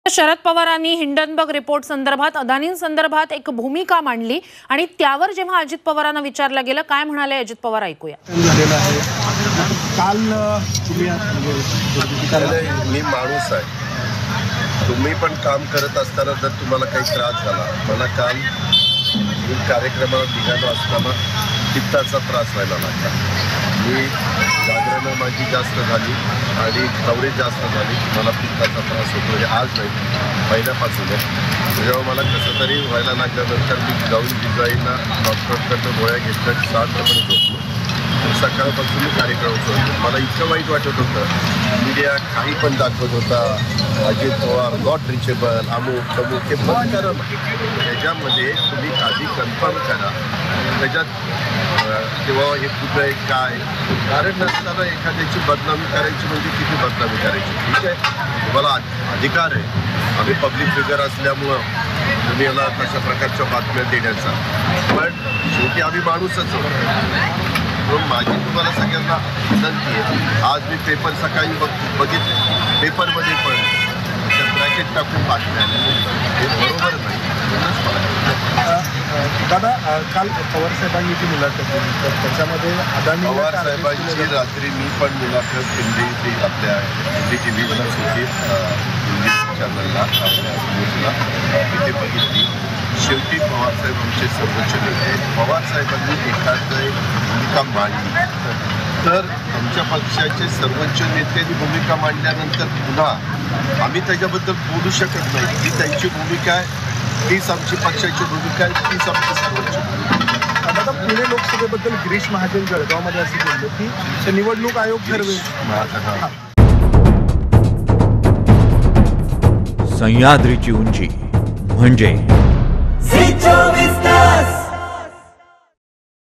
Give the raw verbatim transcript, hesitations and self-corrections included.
शरद पवारांनी Hindenburg report संदर्भात अदानींसंदर्भात एक भूमिका मांडली आणि त्यावर जेव्हा अजित पवारांना विचारलं गेलं काय म्हणाले अजित पवार ऐकूया। काल मी माणूस आहे, तुम्ही पण काम करत असताना जर तुम्हाला काही त्रास झाला, मला काल मी कार्यक्रमाला निघालो असताना पित्ताचा त्रास व्हायला लागला। मी जागरणं माझी जास्त झाली आणि कवरेज जास्त झाली, मला पित्ताचा त्रास होतो। म्हणजे आज नाही, पहिल्यापासून आहे। जेव्हा मला कसं तरी व्हायला लागल्यानंतर मी जाऊन जिजाईला डॉक्टरकडनं गोळ्या घेतल्या, शांतपणे झोपलो। सकाळपासून मी कार्यक्रम करतो। मला इतकं वाईट वाटत होतं, मीडिया काही पण दाखवत होता, अजित पवार नॉट रिचेबल, अमुक तमुक, हे बंद करा ना। त्याच्यामध्ये तुम्ही आधी कन्फर्म करा, त्याच्यात तेव्हा हे कुठं आहे काय कारण नसताना एखाद्याची बदनामी करायची म्हणजे किती बदनामी करायची। ठीक आहे, तुम्हाला अधिकार आहे, आम्ही पब्लिक फिगर असल्यामुळं तुम्ही याला तशा प्रकारच्या बातम्या देण्याचा, पण शेवटी आम्ही माणूसच आहोत। म्हणून माझी तुम्हाला सगळ्यांना विनंती आहे, आज मी पेपर सकाळी बघ बघितले पेपरमध्ये पण ब्रॅकेट टाकून बातम्या हे बरोबर नाही। म्हणूनच मला दादा काल पवार साहेबांनी जी मुलाखत दिली तर त्याच्यामध्ये अदानी पवार साहेबांची रात्री मी पण मुलाखत हिंदी आपल्या हिंदी टी व्हीला होती, हिंदी चॅनलला आपल्या न्यूजला मी ते बघितली। शेवटी पवारसाहेब आमचे सर्वोच्च नेते, पवारसाहेबांनी एखादी भूमिका मांडली तर आमच्या पक्षाचे सर्वोच्च नेत्यांनी भूमिका मांडल्यानंतर पुन्हा आम्ही त्याच्याबद्दल बोलू शकत नाही। ही त्यांची भूमिका आहे, तीच आमची पक्षाची भूमिका आहे, तीच आमची सर्वोच्च भूमिका आहे। आता पुणे लोकसभेबद्दल गिरीश महाजन जळगावमध्ये असं बोललो की ते निवडणूक आयोग ठरवेल। सह्याद्रीची उंची म्हणजे